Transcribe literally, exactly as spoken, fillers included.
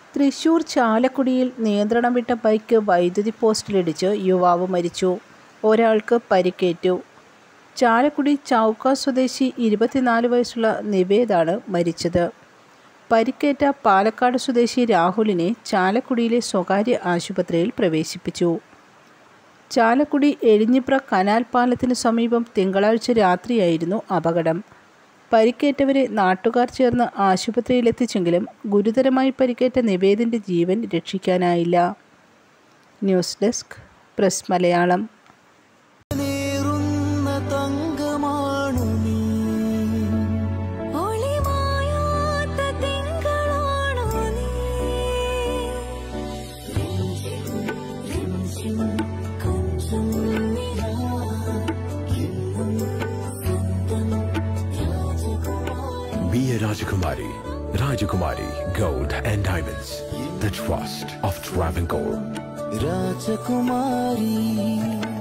തൃശൂർ ചാലക്കുടിയിൽ നിയന്ത്രണം വിട്ട ബൈക്ക് വൈദ്യുതി പോസ്റ്റിലിടിച്ച് യുവാവ് മരിച്ചു. ഒരാൾക്ക് പരിക്കേറ്റു. ചാലക്കുടി ചൗക്ക സ്വദേശി ഇരുപത്തിനാല് വയസ്സുള്ള നിവേദാണ് മരിച്ചത്. പരിക്കേറ്റ പാലക്കാട് സ്വദേശി രാഹുലിനെ ചാലക്കുടിയിലെ സ്വകാര്യ ആശുപത്രിയിൽ പ്രവേശിപ്പിച്ചു. ചാലക്കുടി എഴിഞ്ഞിപ്ര കനാൽ പാലത്തിനു സമീപം തിങ്കളാഴ്ച രാത്രിയായിരുന്നു അപകടം. പരിക്കേറ്റവരെ നാട്ടുകാർ ചേർന്ന് ആശുപത്രിയിലെത്തിച്ചെങ്കിലും ഗുരുതരമായി പരിക്കേറ്റ നിവേദിൻ്റെ ജീവൻ രക്ഷിക്കാനായില്ല. News desk press Malayalam. Be a Rajakumari. Rajakumari Gold and Diamonds. The trust of Travancore. Rajakumari.